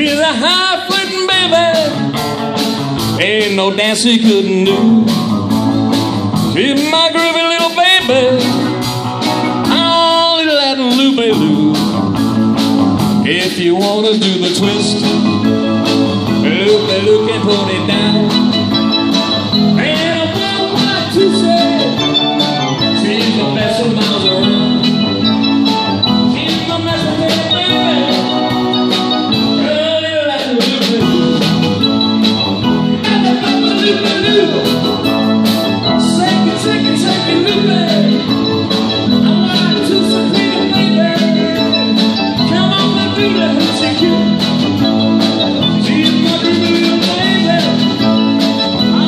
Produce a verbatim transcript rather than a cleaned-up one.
She's a high-flitting baby, ain't no dance he couldn't do. She's my groovy little baby, oh, little Latin Lupe Lu. If you wanna do the twist, Lupe Lu can put it down. And I want what to say, she's the best of miles around. She's the best of baby, oh, little Latin Lupe Lu. Lupe Lu, shake it, shake it, shake it, Lupe. I want to some pretty baby. Come on, my baby, shake you. She's my pretty little baby. Oh,